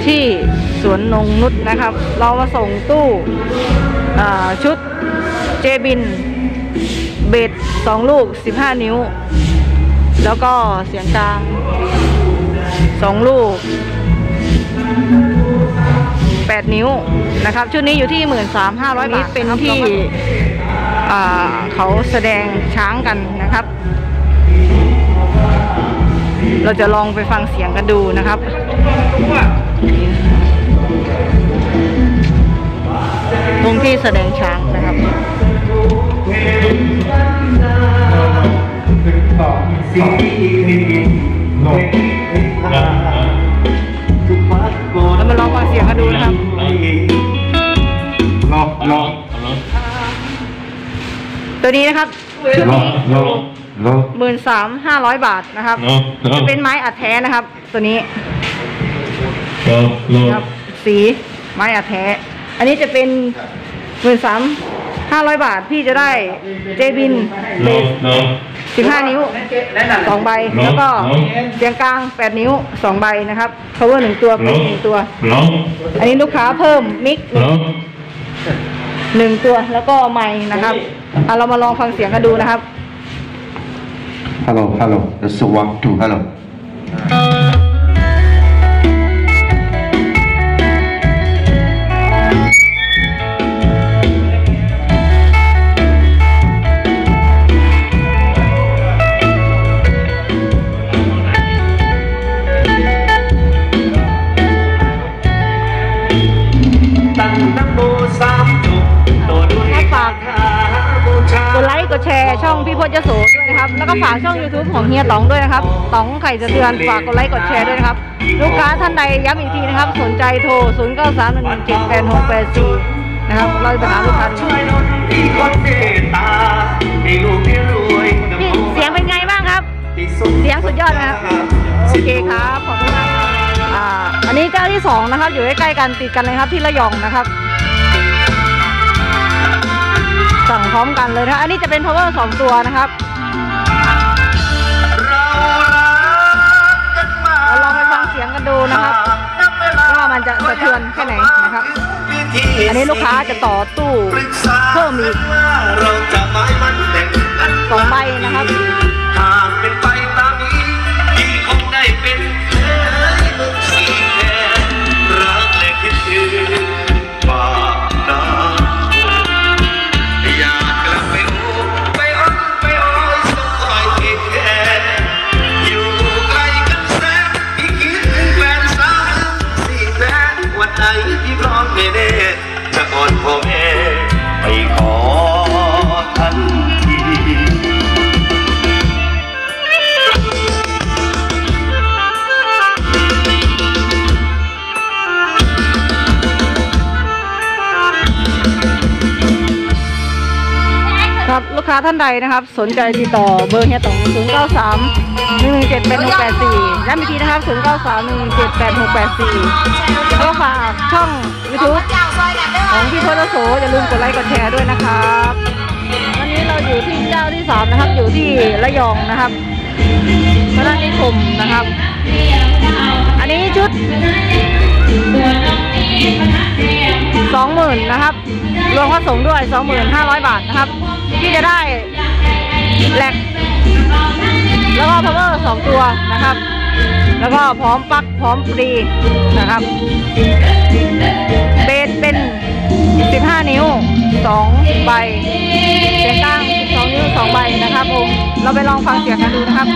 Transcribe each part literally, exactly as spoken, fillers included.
ที่สวนนงนุชนะครับเรามาส่งตู้ชุดเจบินเบสสองลูกสิบห้านิ้วแล้วก็เสียงกลางสองลูกแปดนิ้วนะครับชุดนี้อยู่ที่ หนึ่งหมื่นสามพันห้าร้อย บาทเป็นที่เขาแสดงช้างกันนะครับเราจะลองไปฟังเสียงกันดูนะครับตรงที่แสดงช้างนะครับเรามาลองฟังเสียงกันดูนะครับลองลองตัวนี้นะครับชุดนี้หมื่นสามห้าร้อยบาทนะครับจะเป็นไม้อัดแท้นะครับตัวนี้ครับสีไม้อัดแท้อันนี้จะเป็นหมื่นสามห้าร้อยบาทพี่จะได้เจบินเบสสิบห้านิ้วสองใบแล้วก็เสียงกลางแปดนิ้วสองใบนะครับ cover หนึ่งตัวเป็นหนึ่งตัวอันนี้ลูกค้าเพิ่มมิกหนึ่งตัวแล้วก็ไมค์นะครับเรามาลองฟังเสียงกันดูนะครับฮัลโหลฮัลโหล let's walk to ฮัลโหลกดไลค์กดแชร์ช่องพี่พจน์ยโสด้วยนะครับแล้วก็ฝากช่อง ยูทูบ ของเฮียต๋องด้วยนะครับต๋องไข่สะเทือนฝากกดไลค์กดแชร์ด้วยนะครับลูกค้าท่านใดย้ำอีกทีนะครับสนใจโทรศูนย์เก้าสามหนึ่งหนึ่งเจ็ดแปดหกแปดสี่นะครับเราจะหาลูกค้าดูเสียงเป็นไงบ้างครับเสียงสุดยอดนะครับโอเคครับขอบคุณมากอ่าอันนี้เจ้าที่สองนะครับอยู่ใกล้ๆกันติดกันเลยครับที่ระยองนะครับสั่งพร้อมกันเลยนะอันนี้จะเป็น power สองตัวนะครับเราลองไปฟังเสียงกันดูนะครับว่ามันจะสะเทือนแค่ไหนนะครับอันนี้ลูกค้าจะต่อตู้เพิ่มอีกสองใบนะครับครับลูกค้าท่านใดนะครับสนใจติดต่อเบอร์เฮียต๋องศูนย์เก้าสามหนึ่งหนึ่งเจ็ดแปดหกแปดสี่ย้ำอีกทีนะครับศูนย์เก้าสามหนึ่งหนึ่งเจ็ดแปดหกแปดสี่แล้วก็ฝากช่อง ยูทูบ ของพี่พจน์ยโสอย่าลืมกดไลค์กดแชร์ด้วยนะครับวันนี้เราอยู่ที่เจ้าที่สามนะครับอยู่ที่ระยองนะครับพระราชนิคมนะครับอันนี้ชุดสองหมื่นนะครับรวมค่าส่งด้วยสองหมื่นห้าร้อยบาทนะครับที่จะได้แหลกแล้วก็ power สองตัวนะครับแล้วก็พร้อมปลั๊กพร้อมฟรีนะครับเบสเป็นสิบห้านิ้วสองใบเสียงกลางสิบสองนิ้วสองใบนะครับผมเราไปลองฟังเสียงกันดูนะครับ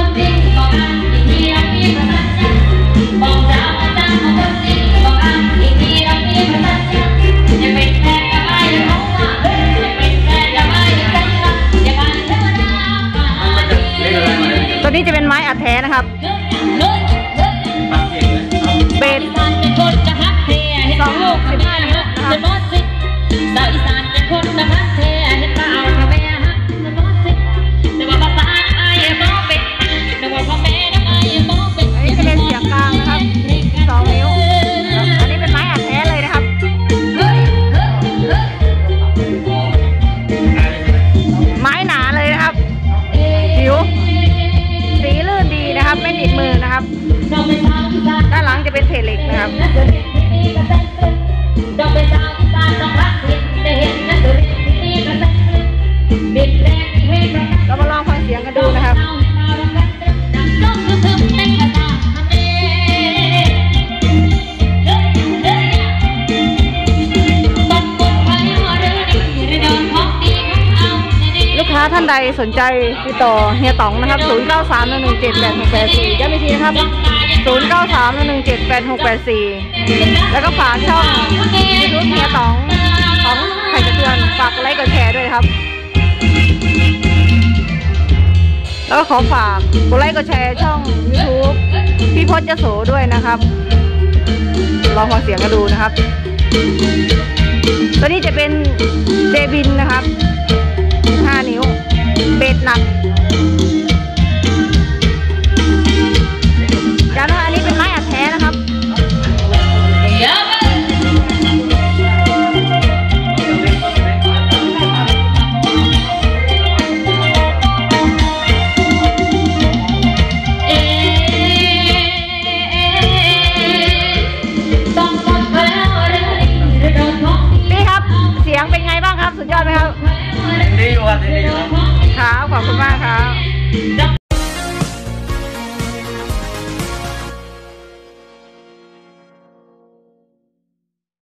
ตัวนี้จะเป็นไม้อัดแท้นะครับเบสสองลูกสิบห้านิ้วอันนี้จะเป็นเสียงกลางนะครับสองนิ้วอันนี้เป็นไม้อัดแท้เลยนะครับไม้หนาเลยนะครับผิวสีลื่นดีนะครับไม่ติดมือนะครับด้านหลังจะเป็นเพจเหล็กนะครับเรามาลองฟังเสียงกันดูนะครับลูกค้าท่านใดสนใจติดต่อเฮียต๋องนะครับศูนย์ เก้า สาม หนึ่ง หนึ่ง เจ็ด แปด หก แปด สี่ย้ำอีกทีนะครับศูนย์ เก้า สาม หนึ่ง หนึ่ง เจ็ด แปด หก แปด สี่แล้วก็ฝากช่องยูทูบเฮียต๋องต๋องไข่กระเทือนฝากไลค์กดแชร์ด้วยครับแล้วก็ขอฝากกดไลค์กดแชร์ช่อง ยูทูบ พี่พจน์ยโสด้วยนะครับลองฟังเสียงกันดูนะครับตัวนี้จะเป็นเจบินนะครับห้านิ้วเบสหนักย้ำว่าอันนี้เป็นไม้อัดแท้นะครับพี่ครับเสียงเป็นไงบ้างครับสุดยอดไหมครับดีอยู่ครับดีอยู่ครับครับขอบคุณมากครับ